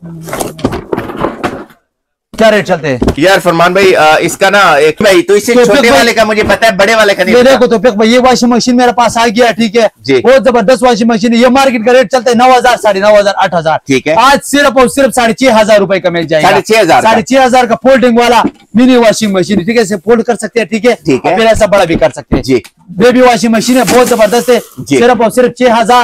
Speaker 2: क्या रेट चलते हैं
Speaker 1: यार फरमान भाई? इसका ना एक भाई तो इससे छोटे वाले का मुझे पता है, बड़े वाले का नहीं पता।
Speaker 2: देखो तो भाई ये वॉशिंग मशीन मेरे पास आ गया, ठीक है जी, बहुत जबरदस्त वॉशिंग मशीन है। ये मार्केट का रेट चलता है 9000, 9,500, 8,000। ठीक है, आज सिर्फ और सिर्फ 6,500 रुपए का मिल जाएगा। 6,500 का फोल्डिंग वाला मिनी वॉशिंग मशीन, ठीक है, इसे फोल्ड कर सकते हैं। ठीक है, फिर ऐसा बड़ा भी कर सकते हैं जी। बेबी वॉशिंग मशीन है, बहुत जबरदस्त है, सिर्फ और सिर्फ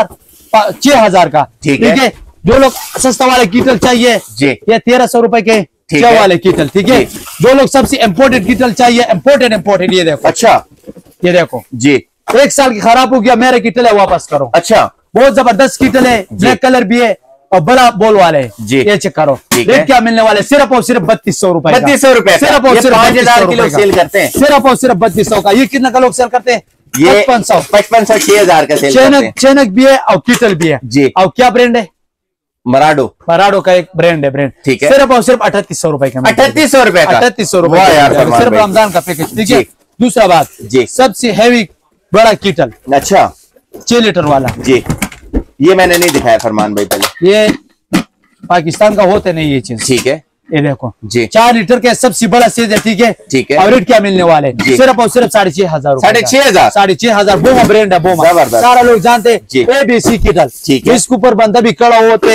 Speaker 2: 6,000 का। ठीक है, जो लोग सस्ता वाले कीटल चाहिए जी, ये 1300 रुपए के वाले कीटल। ठीक है, जो लोग सबसे इम्पोर्टेंट कीटल चाहिए, इम्पोर्टेंट ये देखो। अच्छा, ये देखो जी, 1 साल की खराब हो गया, मेरा कीटल है, वापस करो। अच्छा, बहुत जबरदस्त कीटल है, ब्लैक कलर भी है और बड़ा बॉल वाले जी, ये चेक करो। रेट क्या मिलने वाले? सिर्फ और सिर्फ 3200 रुपए, 3200 रुपए, सिर्फ और सिर्फ 5000 की लोग सेल करते हैं, सिर्फ और सिर्फ 3200 का। ये कितना का लोग सेल करते हैं? 5500 6000 का सेल। चैनक भी है और कीटल भी है जी। और क्या ब्रांड है? मराडो का एक ब्रांड है, ठीक है, सिर्फ और सिर्फ 3800 रुपए का। 3800 रुपए का, 3800 रुपए सिर्फ रमजान का पैकेज। ठीक है, दूसरा बात जी, सबसे हैवी बड़ा कीटल, अच्छा 6 लीटर वाला जी, ये मैंने नहीं दिखाया फरमान भाई पहले, ये पाकिस्तान का होते नहीं ये चीज। ठीक है, ये देखो जी, 4 लीटर के सबसे बड़ा साइज है। ठीक है, ठीक है, और रेट क्या मिलने वाले? सिर्फ और सिर्फ 6,500 6,500 बोमा ब्रांड है, बोमा सारा लोग जानते हैं। ABC कीटल, इसके ऊपर बंदा भी खड़ा होते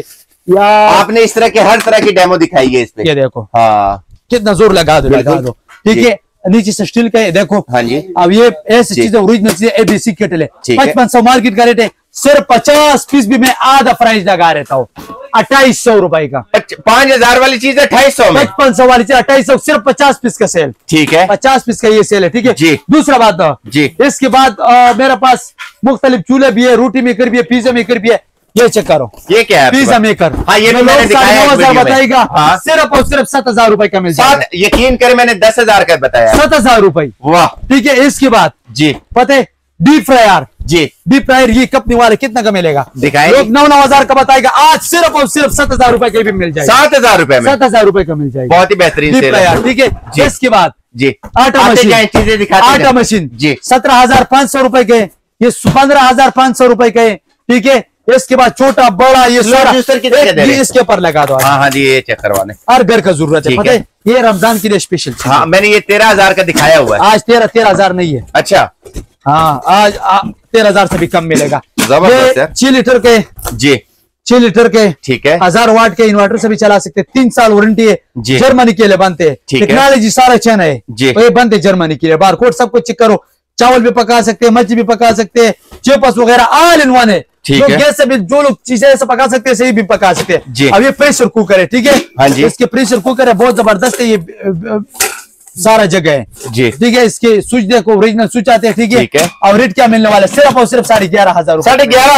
Speaker 2: यार। आपने इस तरह के हर तरह की डेमो दिखाई है इस पे, ये देखो। हाँ, कितना जोर लगा दो। ठीक है, नीचे से स्टील का है, देखो। हाँ जी, अब ये ऐसी चीजें ओरिजिनल चीजें ABC कीटल है। 5500 मार्केट का रेट है, सिर्फ 50 पीस भी मैं आधा प्राइस लगा रहता हूँ, 2800 रुपए का। 5000 वाली चीज 2800 में, 5500 वाली चीज 2800, सिर्फ 50 पीस का सेल। ठीक है, 50 पीस का ये सेल है। ठीक है जी, दूसरा बात जी, इसके बाद मेरे पास मुख्तलिफ चूल्हे भी है, रोटी मेकर भी है, पिज्जा मेकर भी है। ये चेक करो, ये क्या है? Pizza maker. हाँ, ये मैंने दिखाया, 9,000 बताएगा। हाँ, सिर्फ और सिर्फ 7,000 रुपए का मिल जाएगा। यकीन करें मैंने 10,000 का बताया, 7,000 रुपए। वाह, ठीक है। इसके बाद जी, पता है डीप फ्रायर जी, डीप फ्रायर ये कंपनी वाले कितना का मिलेगा? दिखाए, लोग 9,000 का बताएगा, आज सिर्फ और सिर्फ 7,000 रुपए के भी मिल जाएगा। 7,000 रुपए में, 7,000 रुपए का मिल जाएगा। बहुत ही बेहतरीन डीप फ्रायर। ठीक है, इसके बाद जी, आटा मशीन, चीजें दिखाते हैं। आटा मशीन जी, 17,500 रुपए के, ये 15,500 रुपए के। ठीक है, इसके बाद छोटा बड़ा ये सारा इसके ऊपर लगा दो। हाँ हाँ जी, ये चेक करवाने हर घर का जरूरत है, पता है, ये रमजान के लिए स्पेशल। हाँ, मैंने ये 13,000 का दिखाया हुआ है, आज 13,000 नहीं है। अच्छा, हाँ, आज 13,000 से भी कम मिलेगा। जबरदस्त। 6 लीटर के जी, 6 लीटर के। ठीक है, 1000 वाट के इन्वर्टर से भी चला सकते हैं, 3 साल वारंटी है, जर्मनी के लिए बनते हैं। टेक्नोलॉजी सारा चैन है, ये बनते जर्मनी के लिए। बारकोड सब कुछ चेक करो, चावल भी पका सकते हैं, मच्छी भी पका सकते हैं, चिप्स वगैरह ऑल इन वन है। ठीक है, गैस से भी जो लोग चीजें ऐसे पका सकते हैं, सही भी पका सकते हैं। अब ये प्रेशर कुकर है, ठीक है। हाँ जी, इसके प्रेशर कुकर है, बहुत जबरदस्त है, ये सारा जगह है जी। ठीक है, इसके स्विच देखो, ओरिजिनल स्विच आते हैं। ठीक है, और रेट क्या मिलने वाला है? सिर्फ और सिर्फ 11,500 रुपए,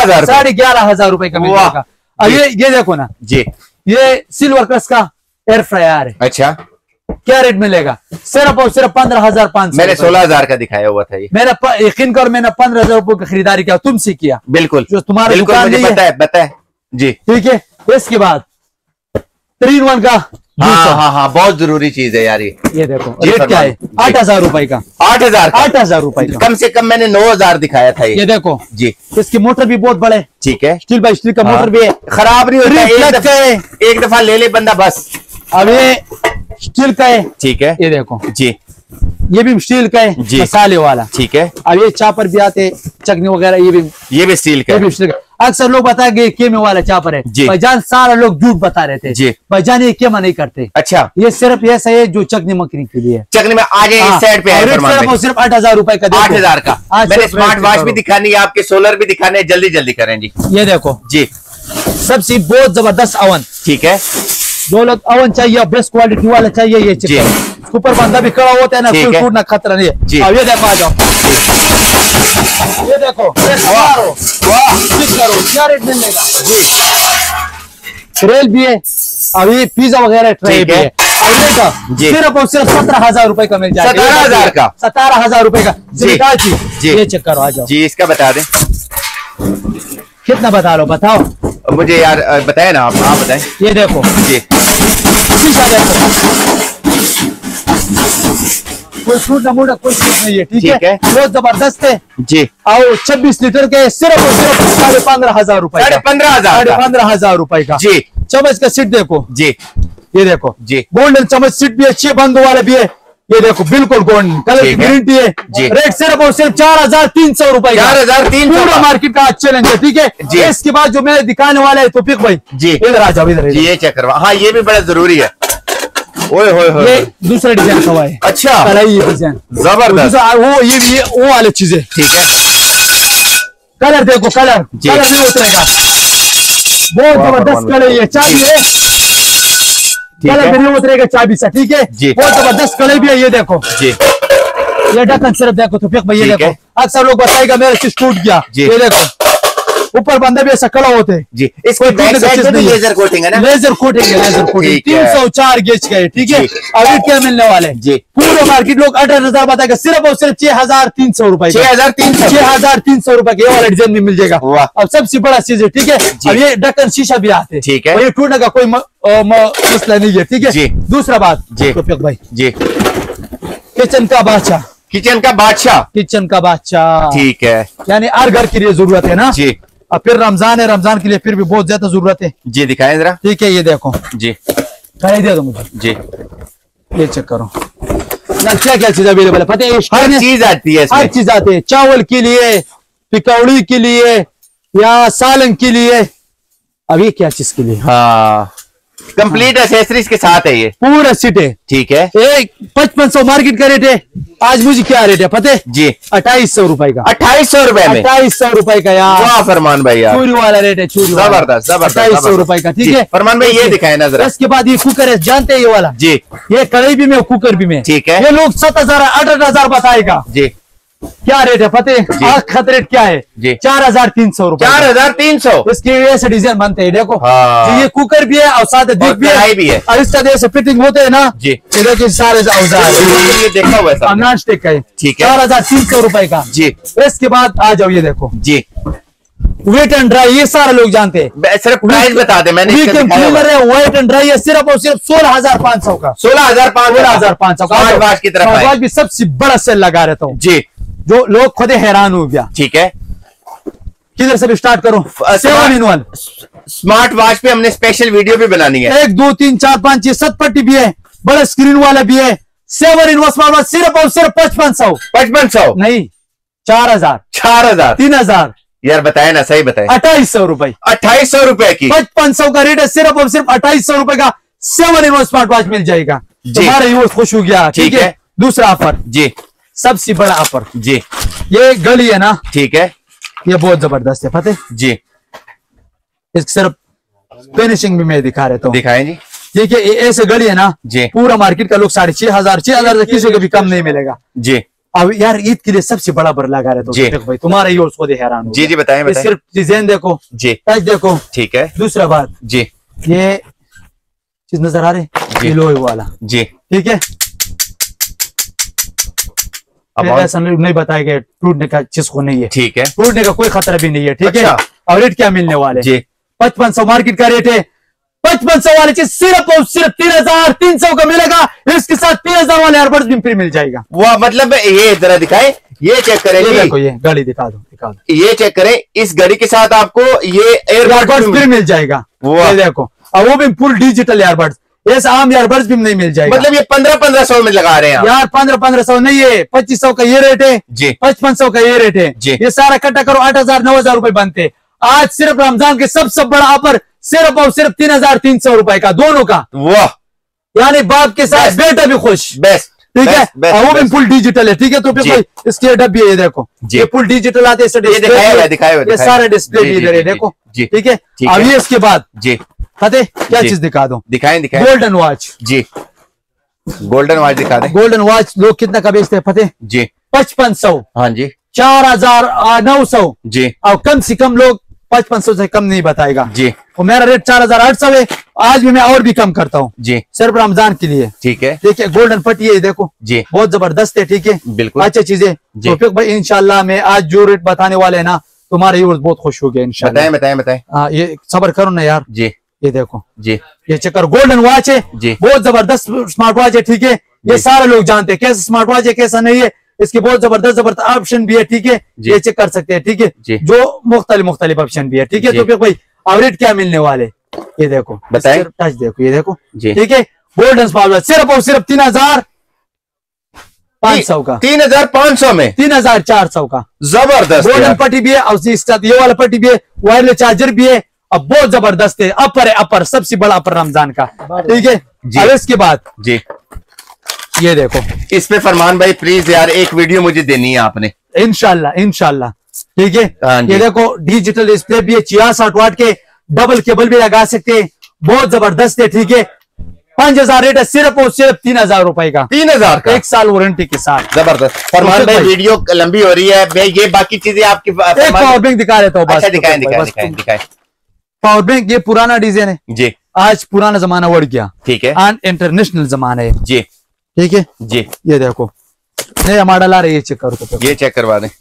Speaker 2: 11,500 रुपए का मिलेगा। अब ये देखो ना जी, ये सिल्वर कलर का एयर फ्रायर है। अच्छा, क्या रेट मिलेगा? सिर्फ और सिर्फ 15,500। मैंने 16,000 का दिखाया हुआ था ये। मेरा यकीन कर, मैंने 15,000 रुपए की खरीदारी किया, तुमसे किया। बिल्कुल, जो तुम्हारा दुकान नहीं है, पता है जी। ठीक है, इसके बाद 3-in-1 का। हाँ, बहुत जरूरी चीज है यार ये देखो, रेट क्या है? 8,000 रुपए का। 8,000 रुपए का, कम से कम मैंने 9,000 दिखाया था ये देखो जी। इसकी मोटर भी बहुत बड़े, ठीक है, स्टील बाय स्टील का मोटर भी है, खराब नहीं होता, एक दफा ले ले बंदा बस। अब ये स्टील का है, ठीक है, ये देखो जी, ये भी स्टील का है, मसाले वाला। ठीक है, अब ये चापर भी आते, चटनी वगैरह, ये भी स्टील का, ये भी स्टील का। अक्सर लोग बताएंगे केमे वाला चापर है भाईजान, सारा लोग झूठ बता रहे थे भाईजान, ये केमा नहीं करते।
Speaker 1: अच्छा,
Speaker 2: ये सिर्फ ऐसा है जो चकनी मकनी के लिए।
Speaker 1: चकनी में आगे इस साइड पे है,
Speaker 2: सिर्फ 8,000 रुपए का,
Speaker 1: 8,000 का। मैंने स्मार्ट वॉच भी दिखानी है, आपके सोलर भी दिखाने, जल्दी जल्दी करें जी।
Speaker 2: ये देखो
Speaker 1: जी,
Speaker 2: सबसे बहुत जबरदस्त अवन।
Speaker 1: ठीक है,
Speaker 2: जो लोग अवन चाहिए बेस्ट क्वालिटी वाला चाहिए, ये ऊपर बंदा भी खड़ा होता है ना, कोई टूटना खतरा नहीं है। अब ये देखो, आ जाओ, ये देखो, क्या रेट मिलेगा जी। रेल भी है, अभी पिज्जा वगैरह ट्रे भी है, सिर्फ और सिर्फ 17,000 रुपए का मिल जाएगा।
Speaker 1: 17,000 का,
Speaker 2: 17,000 रुपए का जी। ये चेक करो, आ जाओ
Speaker 1: जी। इसका बता दें,
Speaker 2: कितना बता लो, बताओ
Speaker 1: मुझे यार, बताए ना आप बताएं।
Speaker 2: ये देखो
Speaker 1: जी,
Speaker 2: शीशा देखो, कोई टूटना मोटा कोई चीज नहीं है, ठीक है, बहुत जबरदस्त है
Speaker 1: जी।
Speaker 2: और 26 लीटर के सिर्फ और सिर्फ 15,500 रुपए,
Speaker 1: 15,500
Speaker 2: रुपए का
Speaker 1: जी।
Speaker 2: चम्मच का सीट देखो जी, ये देखो
Speaker 1: जी,
Speaker 2: गोल्डन चम्मच सीट भी है, 6 बंद वाला भी है, ये देखो बिल्कुल गोल्डन कलर की गारंटी है जी। रेट सिर्फ और सिर्फ 4,300 रुपए,
Speaker 1: 4,300
Speaker 2: पूरा मार्केट का चैलेंज है, ठीक है जी। इसके बाद जो मैं दिखाने वाला है तौफीक भाई
Speaker 1: जी,
Speaker 2: इधर आ जाओ, इधर
Speaker 1: ये चेक करवा। हाँ, ये भी बड़ा जरूरी है। ओए होए होए,
Speaker 2: ये दूसरा डिजाइन का है।
Speaker 1: अच्छा,
Speaker 2: ये डिजाइन
Speaker 1: जबरदस्त,
Speaker 2: वो ये वो वाली चीजें,
Speaker 1: ठीक है।
Speaker 2: कलर देखो, कलर नहीं उतरेगा, बहुत जबरदस्त कलर, ये चाबी है, कलर भी नहीं उतरेगा चाबी से, ठीक है जी। बहुत जबरदस्त कलर भी है, ये देखो जी। ये ढक्कन सिर्फ देखो तो भाई, ये देखो, अक्सर लोग बताएगा मेरा चीज टूट गया, ये देखो ऊपर बंदे भी ऐसा कला होते हैं जी। इसको
Speaker 1: लेजर कोटिंग है ना,
Speaker 2: लेजर कोटिंग है, लेजर कोटिंग 304 गेज का है, ठीक है। अभी क्या मिलने वाले जी, पूरे मार्केट लोग 18,000 बताएगा, सिर्फ और सिर्फ 6,300 रुपए, 6,300 रुपए के वाला डिजाइन में मिल जाएगा। अब सबसे बड़ा चीज है, ठीक है। अब ये ढक्कन शीशा भी आते हैं, ठीक है, ये टूटने का कोई मसला नहीं है, ठीक है। दूसरा बात जी भाई जी, किचन का बादशाह,
Speaker 1: किचन का बादशाह,
Speaker 2: किचन का बादशाह, ठीक है, यानी हर घर के लिए जरूरत है ना जी। अब फिर रमजान है, रमजान के लिए फिर भी बहुत ज्यादा जरूरत है जी। दिखाएं जरा, ठीक है, ये देखो जी, कढ़ाई दे दो मुझे जी, ये चेक करो क्या क्या चीज अवेलेबल है, पता है, हर चीज आती है, हर चीज आती है, चावल के लिए, पिकौड़ी के लिए या सालन के लिए। अब ये क्या चीज के लिए,
Speaker 1: हाँ, कंप्लीट एसेसरीज के साथ है, ये
Speaker 2: पूरा सेट है, ठीक है। 5500 मार्केट का रेट है, आज मुझे क्या रेट है पता है जी, 2,800 रुपए का, 2,800 रुपए में, 2,800 रुपए का यार, वाह फरमान भाई यार, चूरी वाला रेट है, चूरी, जबरदस्त जबरदस्त, 2,800 रुपए का, ठीक है। फरमान भाई ये दिखाए ना जरा। इसके बाद ये कुकर है, जानते हैं ये वाला जी, ये कढ़ाई भी में, कुकर भी में, ठीक है। ये लोग 7,000 8,000 बताएगा जी, क्या रेट है पता है, आज रेट क्या है जी, 4,300 रुपए, 4,300। इसके ऐसे डिजाइन बनते हैं, देखो हाँ। ये कुकर भी है और साथ दीप भी है, और इसका जैसे फिटिंग होते हैं ना जी, देखिए सारे औजार, ये देखा हुआ है, नॉन स्टिक का है, ठीक है, 4,300 रुपए का जी। इसके बाद आ जाओ, ये देखो जी, वेट एंड ड्राई, ये सारे लोग जानते हैं, सिर्फ प्राइस बता दे, मैंने क्लीनर है, वेट एंड ड्राई है, सिर्फ और सिर्फ 16,500 का, 16,500 का की तरफ भी सबसे बड़ा सेल लगा रहता हूँ जी, जो लोग खुद हैरान हो गया, ठीक है। किधर से भी स्टार्ट करूं, 7-in-1
Speaker 1: स्मार्ट वॉच पे हमने स्पेशल वीडियो भी बनानी है,
Speaker 2: 1 2 3 4 5 6 7 पट्टी भी है, बड़ा स्क्रीन वाला भी है, 7-in-1 स्मार्ट वॉच सिर्फ और सिर्फ 5,500 नहीं, 4,000 3,000
Speaker 1: यार बताए ना, सही बताए,
Speaker 2: 2,800 रुपए,
Speaker 1: 2,800 रुपए की,
Speaker 2: 5,500 का रेट है, सिर्फ और सिर्फ 2,800 रुपए का 7-in-1 स्मार्ट वॉच मिल जाएगा। तुम्हारा यूज खुश हो गया, ठीक है। दूसरा ऑफर जी, सबसे बड़ा ऑफर जी, ये घड़ी है ना, ठीक है, ये बहुत जबरदस्त है पता है जी। इसकी सिर्फ फिनिशिंग भी मैं दिखा रहा हूँ, दिखाएं जी, ठीक है। ऐसे घड़ी है ना जी, पूरा मार्केट का लोग 6,500 से किसी को भी कम नहीं मिलेगा जी। अब यार ईद के लिए सबसे बड़ा बर लगा रहे तो भाई, तुम्हारा ही उसको हैरान जी जी, बताएं सिर्फ डिजाइन देखो जी, टच देखो, ठीक है। दूसरा बात जी, ये चीज नजर आ रही, लोहे वाला जी, ठीक है। अब ऐसा नहीं बताएगा, टूटने का चीज को नहीं है, ठीक है, टूटने का कोई खतरा भी नहीं है, ठीक है। और रेट क्या मिलने वाले जी, 5,500 मार्केट का रेट है, 5,500 वाले चीज सिर्फ और सिर्फ 3,300 का मिलेगा। इसके साथ 3,000 वाले एयरबड्स भी फ्री मिल जाएगा। वाह, मतलब ये जरा दिखाए, ये चेक करें, ये देखो, ये घड़ी दिखा दो, ये चेक करें, इस घड़ी के साथ आपको ये एयरबड्स फ्री मिल जाएगा, ये देखो, और वो भी फुल डिजिटल एयरबड्स, ऐसा आम एयरबड्स भी नहीं मिल जाएगा। मतलब ये 1500 में लगा रहे हैं यार, 1500 नहीं है, 2500 का ये रेट है जी, 5500 का ये रेट है जी। ये सारा इकट्ठा करो 8,000 9,000 रुपए बनते, आज सिर्फ रमजान के सबसे बड़ा ऑफर सिर्फ और सिर्फ 3,300 रुपए का, दोनों का। वाह, यानी बाप के साथ बेटा भी खुश। बेस्ट, ठीक है। वो भी फुल डिजिटल है, ठीक है। तो फिर इसके डब्बे ये देखो, ये फुल डिजिटल आते हैं, ये सारे डिस्प्ले भी इधर है, देखो, ठीक है। अब ये इसके बाद जी फतेह क्या चीज दिखा दो? दिखाएं। गोल्डन वॉच जी, गोल्डन वॉच दिखा दे। गोल्डन वॉच लोग कितना का बेचते हैं फतेह जी? 5500। हाँ जी। 4,900 जी। और कम से कम लोग 5500 से कम नहीं बताएगा जी। और मेरा रेट 4,800 है। आज भी मैं और भी कम करता हूँ जी, सिर्फ रमजान के लिए, ठीक है। देखिए गोल्डन पट्टी है, देखो जी, बहुत जबरदस्त है, ठीक है, बिल्कुल अच्छी चीजें। तो फिर भाई इंशाल्लाह मैं आज जो रेट बताने वाले है ना, तुम्हारे व्यूअर्स बहुत खुश हो गए इंशाल्लाह। बताएं। हाँ, ये सब्र करो ना यार जी। ये देखो जी, ये चक्कर गोल्डन वॉच है जी, बहुत जबरदस्त स्मार्ट वॉच है, ठीक है। ये सारे लोग जानते हैं कैसा स्मार्ट वॉच है, कैसा नहीं है। इसके बहुत जबरदस्त ऑप्शन भी है, ठीक है, ये चेक कर सकते हैं, ठीक है, जो मुख्तलिफ ऑप्शन भी है, ठीक है। तो फिर भाई अब रेट क्या मिलने वाले, ये देखो, बताएं, टच देखो, ये देखो, ठीक है। गोल्डन स्मार्ट वॉच सिर्फ और सिर्फ 3,500 का, 3,500 में 3,400 का, जबरदस्त। गोल्डन पट्टी भी है और ये वाला पट्टी भी है, वायरलेस चार्जर भी है। अब बहुत जबरदस्त है, अपर है, अपर सबसे बड़ा अपर रमजान का, ठीक है। अब इसके बाद जी ये देखो, इस पे फरमान भाई प्लीज यार एक वीडियो मुझे देनी है आपने, इंशाल्लाह, ठीक है। ये देखो डिजिटल डिस्प्ले भी है, 66 वाट के, डबल केबल भी लगा सकते हैं, बहुत जबरदस्त है, ठीक है। 5,000 रेट है, सिर्फ और सिर्फ 3,000 रुपए का, 3,000 का, 1 साल वारंटी के साथ, जबरदस्त। फरमान भाई वीडियो लंबी हो रही है, मैं ये बाकी चीजें आपकी पावर बैंक दिखा देता हूँ। अच्छा, दिखाएं। पावर बैंक ये पुराना डिजाइन है जी, आज पुराना जमाना उड़ गया, ठीक है, एंड इंटरनेशनल जमाना है जी, ठीक है जी। ये देखो नया मॉडल आ रहा है, ये चेक करो, तो ये चेक करवा दें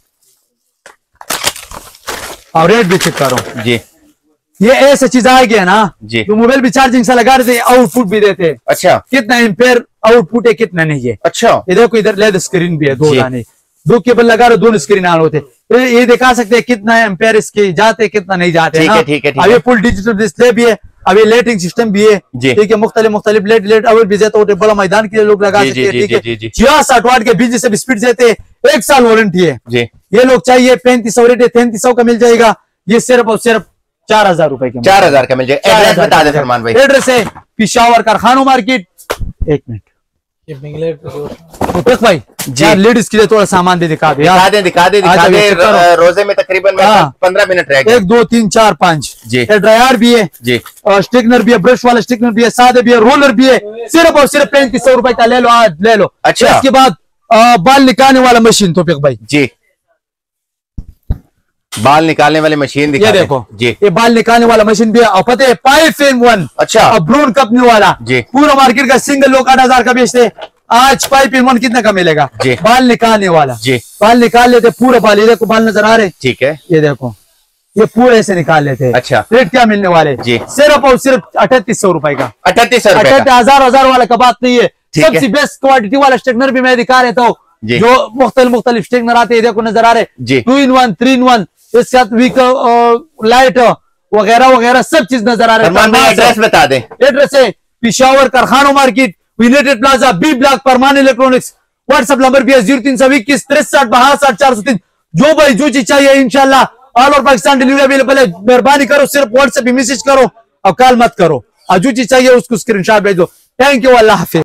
Speaker 2: और रेट भी चेक करो जी। ये ऐसा चीज आ गया ना जी, तो मोबाइल भी चार्जिंग से लगा रहे थे, आउटपुट भी देते। अच्छा, कितना एम्पेयर आउटपुट है, कितना नहीं है। अच्छा, ये देखो इधर लेद स्क्रीन भी है, 2 दाने, 2 केबल लगा रहे, 2 स्क्रीन ऑन होते, ये दिखा सकते हैं कितना एम्पेयर इसके जाते, कितना नहीं जाते। ठीक है। अब ये फुल डिजिटल डिस्प्ले भी है, अब ये लाइटिंग सिस्टम भी है, ठीक है। मुख्तलिफ लाइट अवेल भी जाता है, बड़ा मैदान के लिए लोग लगा सकते हैं, ठीक है। 66 वाट के बिजली से स्पीड देते, 1 साल वारंटी है जी। ये लोग चाहिए 3500 रेट है, 3300 का मिल जाएगा, ये सिर्फ और सिर्फ 4,000 रुपए के, 4,000 का मिल जाएगा। एड्रेस बता दे फरमान भाई। एड्रेस है पिशावर कारखाना मार्केट। 1 मिनट भाई जी, लेडीज के लिए थोड़ा सामान भी दिखा दे, दिखा दे। रोजे में तकरीबन 15 मिनट रह गए। 1 2 3 4 5 जी। ड्रायर भी है जी, स्टिकनर भी है, ब्रश वाला स्टिकनर भी है, सादे भी है, रोलर भी है, सिर्फ और सिर्फ 3500 रुपए का ले लो, आज ले लो। अच्छा, इसके बाद बाल निकालने वाला मशीन तौफीक भाई जी, बाल निकालने वाली मशीन दिखा, ये देखो जी, ये बाल निकालने वाला मशीन भी है। और पता है 5-in-1, अच्छा, और ब्रून कंपनी वाला जी, पूरा मार्केट का सिंगल लोग 8,000 का बेचते, आज 5-in-1 कितना का मिलेगा जी? बाल निकालने वाला जी, बाल निकाल लेते पूरा बाल, ये देखो बाल नजर आ रहे, ठीक है। ये देखो ये पूरे से निकाल लेते हैं। अच्छा, रेट क्या मिलने वाले जी? सिर्फ और सिर्फ 3,800 रुपए का, 3,800 वाला का बात नहीं है। सबसे बेस्ट क्वालिटी वाला स्ट्रेटनर भी मैं दिखा रहता हूँ, जो मुख्तलिफ स्ट्रेटनर आते हैं, देखो नजर आ रहे जी, 2-in-1 3-in-1, इसके साथ वीक लाइट वगैरह सब चीज नजर आ रहा है। एड्रेस बता दें। एड्रेस है पिशावर कारखाना market, united plaza, B block, Parman electronics. WhatsApp number भी है 0321 63 62 403। जो भाई जो चीज चाहिए इंशाल्लाह all over Pakistan delivery available है। मेहरबानी करो, सिर्फ व्हाट्सएप मैसेज करो और कॉल मत करो, और जो चीज चाहिए उसको स्क्रीनशॉट भेज दो। थैंक यू, अल्लाह हाफिज।